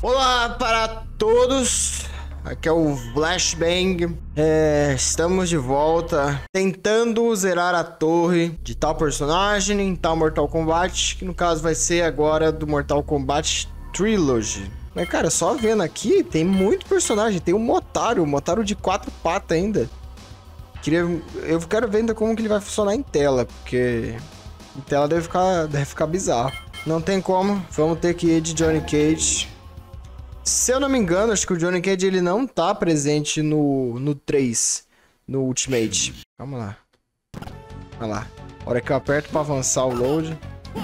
Olá para todos, aqui é o Flashbang. Estamos de volta tentando zerar a torre de tal personagem em tal Mortal Kombat, que no caso vai ser agora do Mortal Kombat Trilogy. Mas cara, só vendo aqui, tem muito personagem, tem o Motaro de 4 patas ainda. Eu quero ver ainda como que ele vai funcionar em tela, porque em tela deve ficar bizarro. Não tem como, vamos ter que ir de Johnny Cage. Se eu não me engano, acho que o Johnny Cage ele não tá presente no 3, no Ultimate. Vamos lá. Olha lá. A hora que eu aperto pra avançar o load.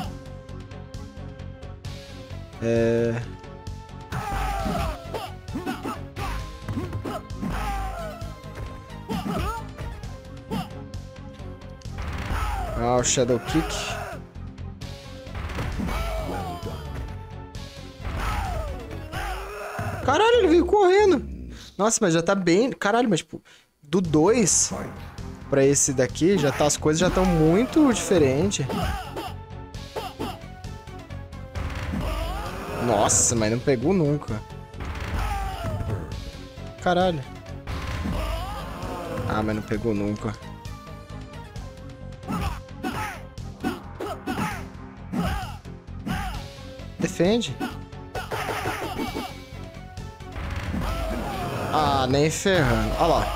Ah, o Shadow Kick. Caralho, ele veio correndo. Nossa, mas já tá bem... Caralho, mas tipo, do 2 pra esse daqui, já tá, as coisas já estão muito diferentes. Nossa, mas não pegou nunca. Caralho. Ah, mas não pegou nunca. Defende. Ah, nem ferrando. Olha lá.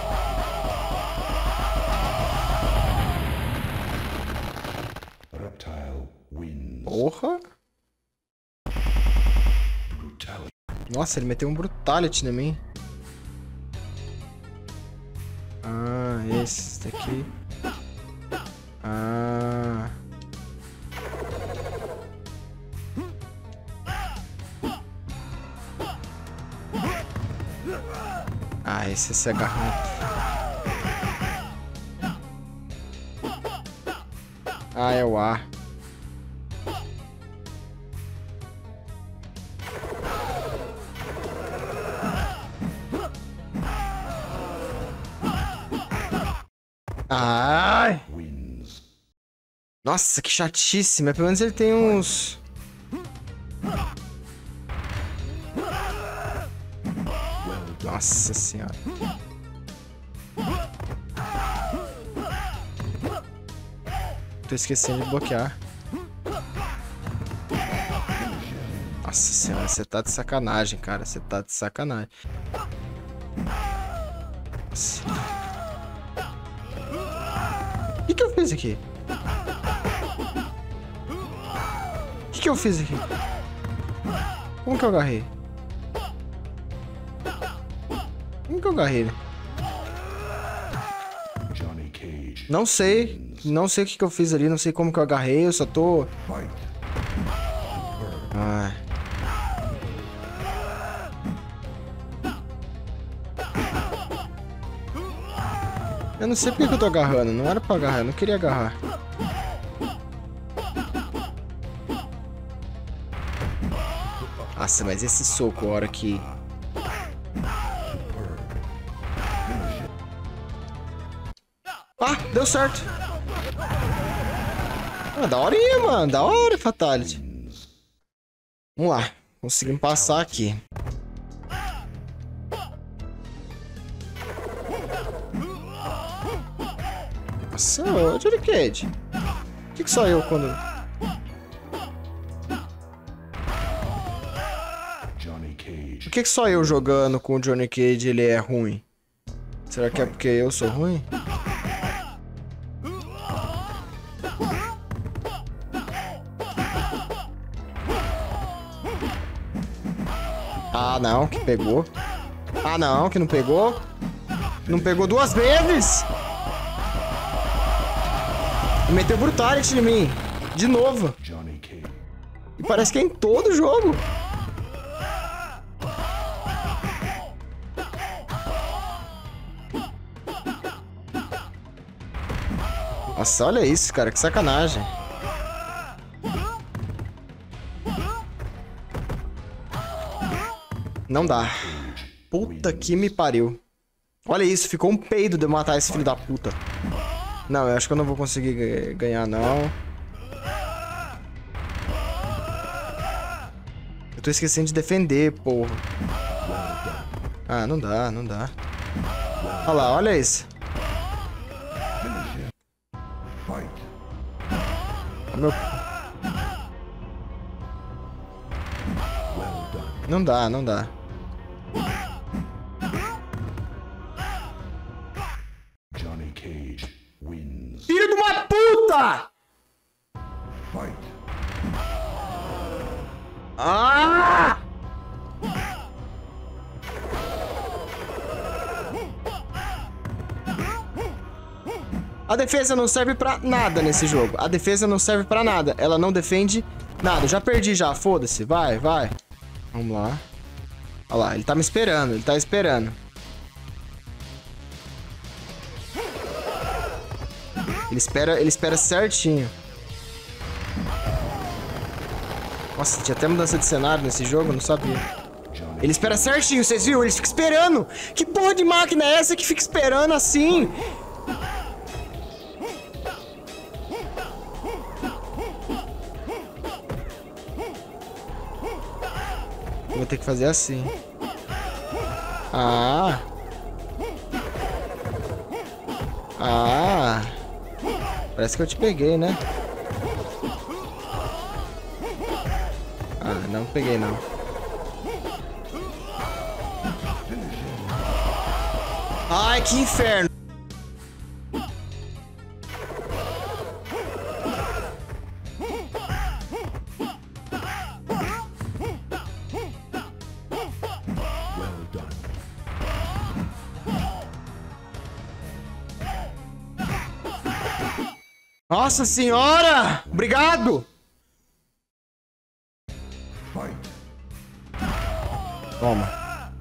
Porra. Nossa, ele meteu um Brutality em mim. Ah, esse daqui. Ah. Ah, esse se agarrou. Ah, é o A. Ai! Nossa, que chatice, mas pelo menos ele tem uns... Nossa senhora. Tô esquecendo de bloquear. Nossa senhora, você tá de sacanagem, cara. Você tá de sacanagem. Nossa. O que eu fiz aqui? O que eu fiz aqui? Como que eu agarrei? Como que eu agarrei ele? Não sei. Não sei o que eu fiz ali. Não sei como que eu agarrei. Eu só tô... Ai. Eu não sei porque que eu tô agarrando. Não era pra agarrar. Eu não queria agarrar. Nossa, mas esse soco, a hora que... Ah, deu certo. Ah, da horinha, mano. Da hora, Fatality. Vamos lá. Conseguimos passar aqui. Nossa, ô, Johnny Cage. O que só eu quando... Por que só eu jogando com o Johnny Cage ele é ruim? Será que é porque eu sou ruim? Ah, não, que pegou. Ah, não, que não pegou. Não pegou 2 vezes. E meteu Brutality em mim. De novo. E parece que é em todo jogo. Nossa, olha isso, cara. Que sacanagem. Não dá. Puta que me pariu. Olha isso, ficou um peido de eu matar esse filho da puta. Não, eu acho que eu não vou conseguir ganhar, não. Eu tô tô esquecendo de defender, porra. Ah, não dá, não dá. Olha lá, olha isso. Meu... Não dá, não dá. Filho de uma puta! Ah! A defesa não serve pra nada nesse jogo. A defesa não serve pra nada. Ela não defende nada. Já perdi já, foda-se. Vai, vai. Vamos lá. Olha lá, ele tá me esperando. Ele tá esperando. Ele espera certinho. Nossa, tinha até mudança de cenário nesse jogo, eu não sabia. Ele espera certinho, vocês viram? Ele fica esperando. Que porra de máquina é essa que fica esperando assim? Vou ter que fazer assim. Ah. Ah. Parece que eu te peguei, né? Ah, não peguei, não. Ai, que inferno. Nossa senhora! Obrigado! Toma.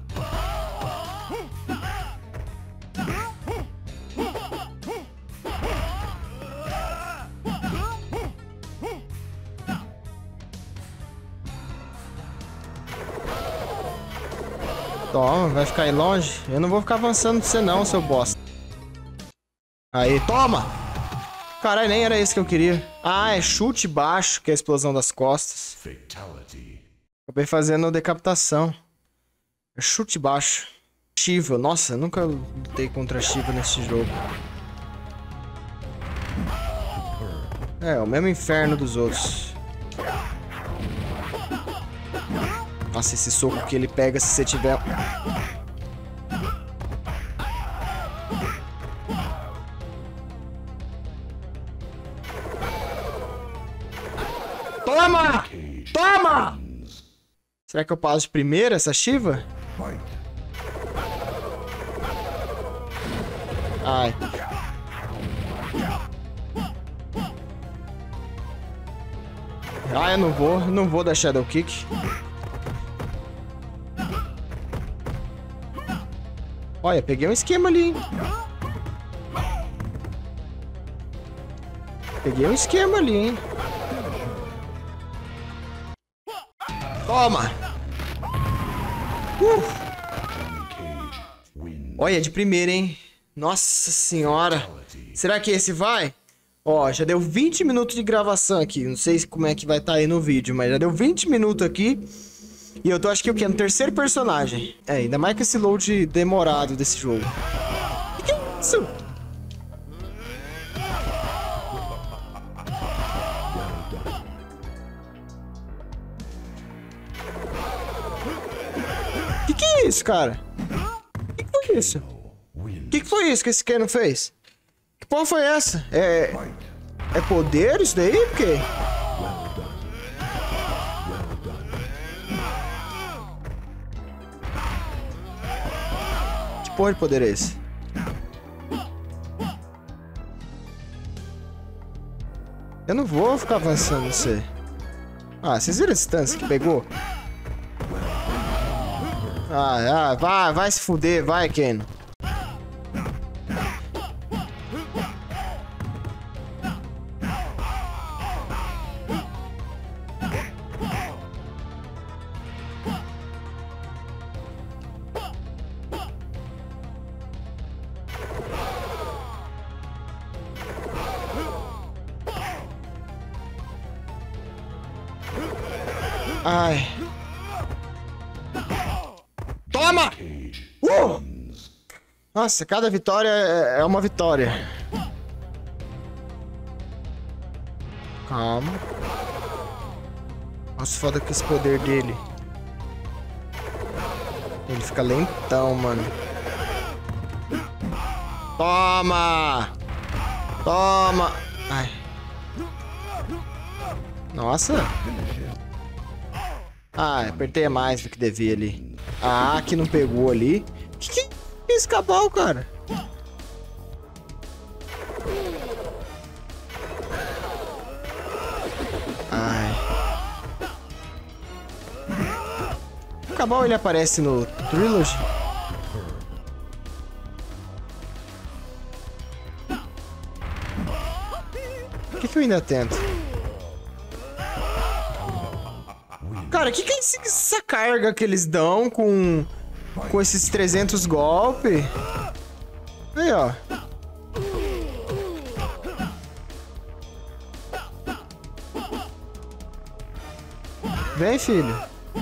Toma, vai ficar aí longe? Eu não vou ficar avançando pra você não, seu bosta. Aí, toma! Caralho, nem era esse que eu queria. Ah, é chute baixo, que é a explosão das costas. Acabei fazendo decapitação. É chute baixo. Shiva. Nossa, eu nunca lutei contra Shiva nesse jogo. É, o mesmo inferno dos outros. Nossa, esse soco que ele pega se você tiver... Toma! Toma! Será que eu passo de primeira essa Shiva? Ai. Ah, eu não vou dar Shadow Kick. Olha, peguei um esquema ali, hein? Peguei um esquema ali, hein? Toma! Olha, de primeira, hein? Nossa senhora! Será que esse vai? Ó, já deu 20 minutos de gravação aqui. Não sei como é que vai estar aí no vídeo, mas já deu 20 minutos aqui. E eu tô, acho que o quê? No terceiro personagem. É, ainda mais com esse load demorado desse jogo. Que é isso? Que é isso, cara? Que foi isso? Que foi isso que esse Keno fez? Que porra foi essa? É poder isso daí? Por quê? Que porra de poder é esse? Eu não vou ficar avançando, não sei. Ah, vocês viram a distância que pegou? Ah, vai se fuder, vai, Ken. Ai. Nossa, cada vitória é uma vitória. Calma. Nossa, foda com esse poder dele. Ele fica lentão, mano. Toma! Toma! Ai. Nossa. Ah, apertei mais do que devia ali. Ah, que não pegou ali. Que é esse cabal, cara? Ai. O cabal, ele aparece no Trilogy? O que eu ainda tento? Cara, o que é essa carga que eles dão com esses 300 golpes? Aí, ó. Vem, filho.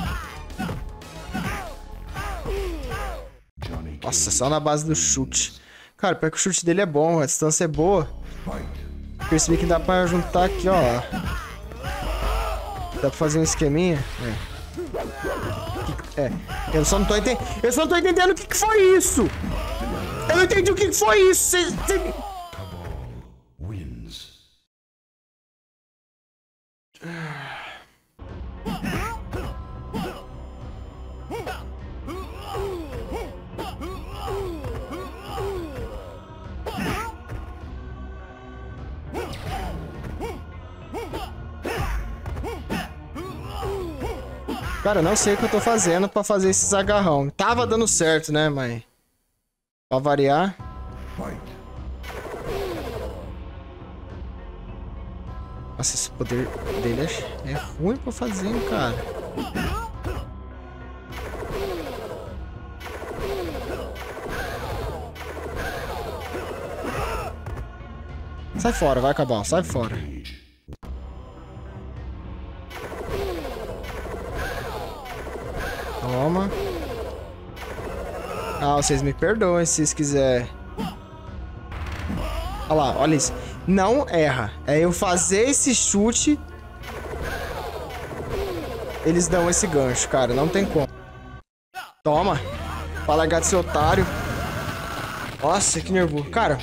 Nossa, só na base do chute. Cara, pior que o chute dele é bom, a distância é boa. Percebi que dá pra juntar aqui, ó. Dá pra fazer um esqueminha? Eu só não tô entendendo. Eu só não tô entendendo o que foi isso! Eu não entendi o que foi isso! Cara, eu não sei o que eu tô fazendo pra fazer esses agarrão. Tava dando certo, né, mas... Pra variar... Nossa, esse poder dele é ruim pra fazer, hein, cara. Sai fora, vai acabar, sai fora. Toma. Ah, vocês me perdoem se vocês quiserem. Olha lá, olha isso. Não erra. É eu fazer esse chute. Eles dão esse gancho, cara. Não tem como. Toma. Pra largar de ser otário. Nossa, que nervoso. Cara.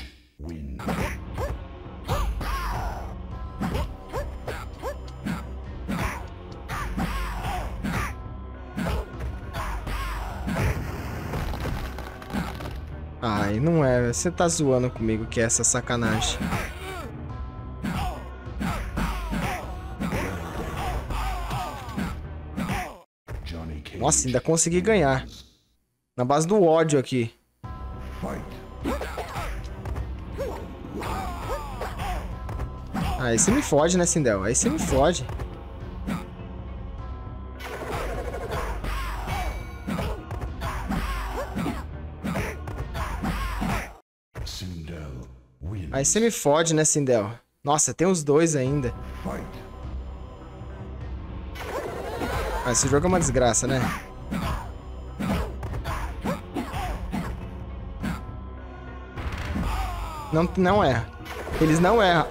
Ai, não é. Você tá zoando comigo que é essa sacanagem. Nossa, ainda consegui ganhar. Na base do ódio aqui. Aí você me fode, né, Sindel? Aí você me fode. Aí você me fode, né, Sindel? Nossa, tem os dois ainda. Ah, esse jogo é uma desgraça, né? Não erra. Eles não erram.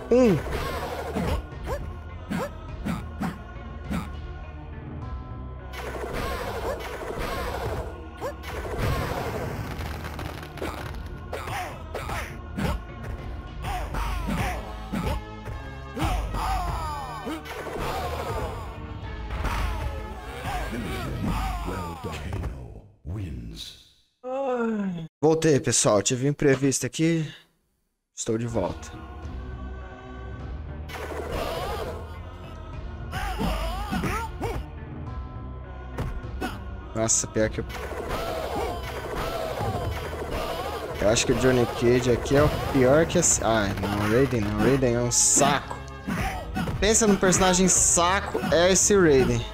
Voltei, pessoal. Tive um imprevisto aqui. Estou de volta. Nossa, pior que eu acho que o Johnny Cage aqui é o pior que esse... Ai, não, Raiden não. Raiden é um saco. Pensa num personagem saco, é esse Raiden.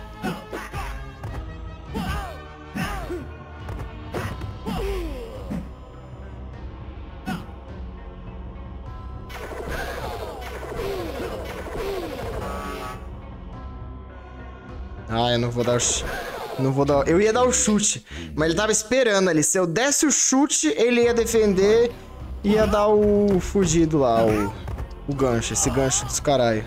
Ah, eu não vou dar Não vou dar... Eu ia dar o chute, mas ele tava esperando ali. Se eu desse o chute, ele ia defender e ia dar o fugido lá, o gancho. Esse gancho dos caralho.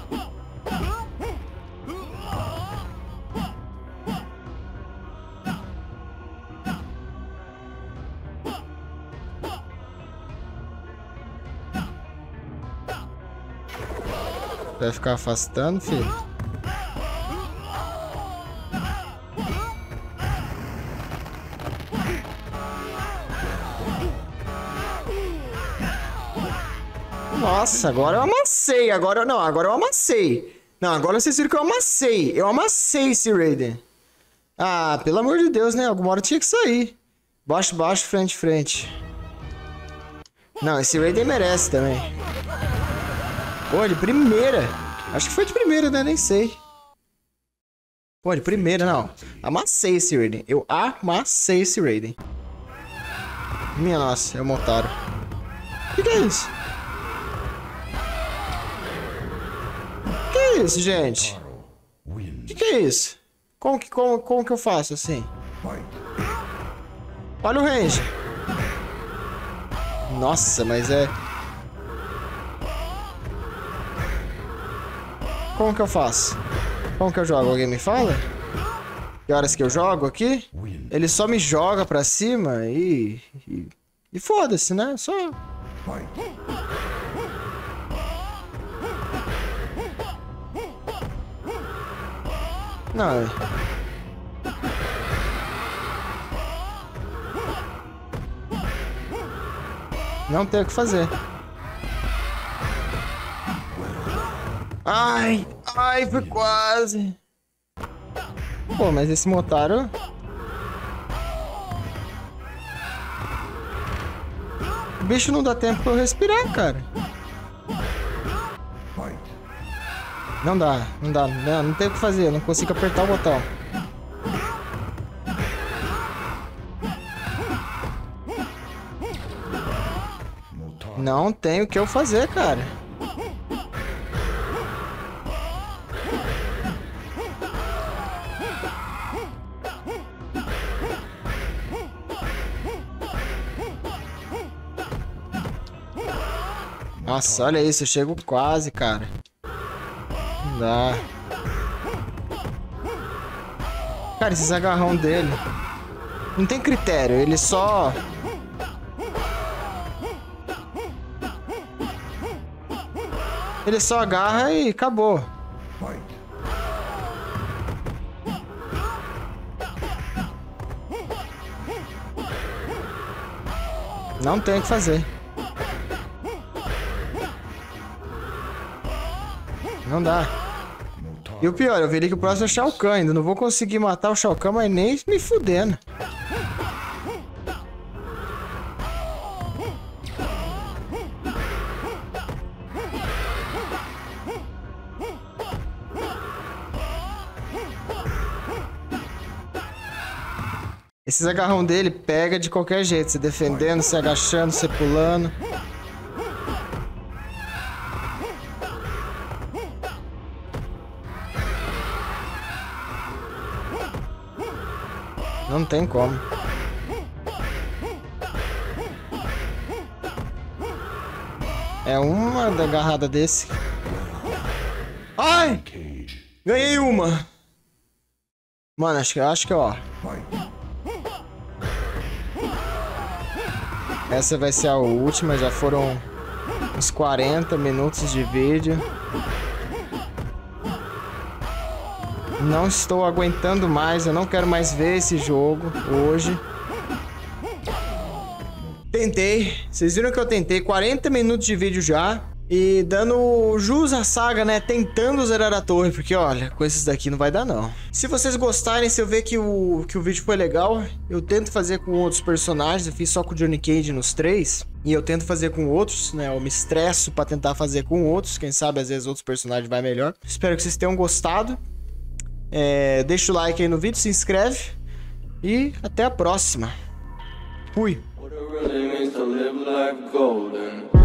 Vai ficar afastando, filho? Nossa, agora eu amassei. Agora não, agora eu amassei. Não, agora vocês viram que eu amassei. Eu amassei esse Raiden. Ah, pelo amor de Deus, né? Alguma hora tinha que sair. Baixo, baixo, frente, frente. Não, esse Raiden merece também. Pô, de primeira. Acho que foi de primeira, né? Nem sei. Pô, de primeira, não. Amassei esse Raiden. Eu amassei esse Raiden. Minha nossa, é um otário. O que é isso? O que é isso, gente? O que é isso? Como que eu faço assim? Olha o range. Nossa, mas é... Como que eu faço? Como que eu jogo? Alguém me fala? Que horas que eu jogo aqui? Ele só me joga pra cima e foda-se, né? Só... Não. Não tem o que fazer. Ai, ai, foi quase. Pô, mas esse Motaro... O bicho não dá tempo pra eu respirar, cara. Não dá, não dá, não tem o que fazer, eu não consigo apertar o botão. Não tem o que eu fazer, cara. Nossa, olha isso, eu chego quase, cara. Não dá. Cara, esses agarrão dele não tem critério, ele só... Ele só agarra e acabou. Não tem o que fazer. Não dá. E o pior, eu vi que o próximo é o Shao Kahn. Ainda não vou conseguir matar o Shao Kahn, mas nem me fudendo. Esses agarrão dele pega de qualquer jeito. Se defendendo, se agachando, se pulando. Não tem como. É uma agarrada desse. Ai! Ganhei uma! Mano, acho que ó. Essa vai ser a última, já foram uns 40 minutos de vídeo. Não estou aguentando mais, eu não quero mais ver esse jogo hoje. Tentei, vocês viram que eu tentei 40 minutos de vídeo já. E dando jus à saga, né? Tentando zerar a torre, porque olha, com esses daqui não vai dar não. Se vocês gostarem, se eu ver que o vídeo foi legal, eu tento fazer com outros personagens. Eu fiz só com o Johnny Cage nos 3. E eu tento fazer com outros, né? Eu me estresso pra tentar fazer com outros. Quem sabe às vezes outros personagens vai melhor. Espero que vocês tenham gostado. Deixa o like aí no vídeo, se inscreve. E até a próxima. Fui.